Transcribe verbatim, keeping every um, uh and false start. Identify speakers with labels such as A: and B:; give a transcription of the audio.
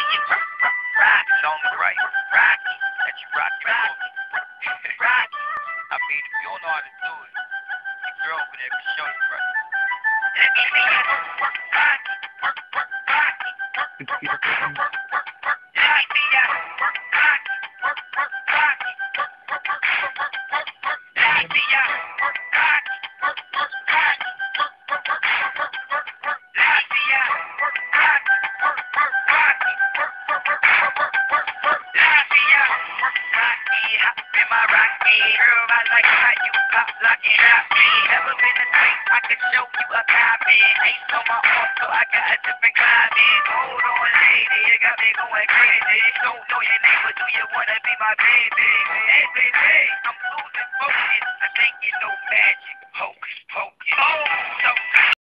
A: rock, rock, rock. Song right, rock. That you rock, rock, rock. I mean, if you don't know how to do it, your girl over there can show you, right? Let me see you work, work, rock, work, work, rock, work, work, work, work, work, work, work. Let me see you work, rock, work, work, rock, work, work, work, work, work, work, work. Let me see you work, rock, work, work, rock, work, work, work, work, work, work, work. Let me see you work, rock, work, work, rock, work, work, work, work, work, work, work. Let me see you work, rocky, hop in my rocky. Girl, I like how you pop, lock and drop me. Never been a type, I can show you a copy. Ace on my arm, so I got a different climate. Hold on, lady, you got me going crazy. Don't know your name, but do you wanna be my baby? Hey, baby, I'm losing focus. I think you know magic. Hocus pocus. Oh, so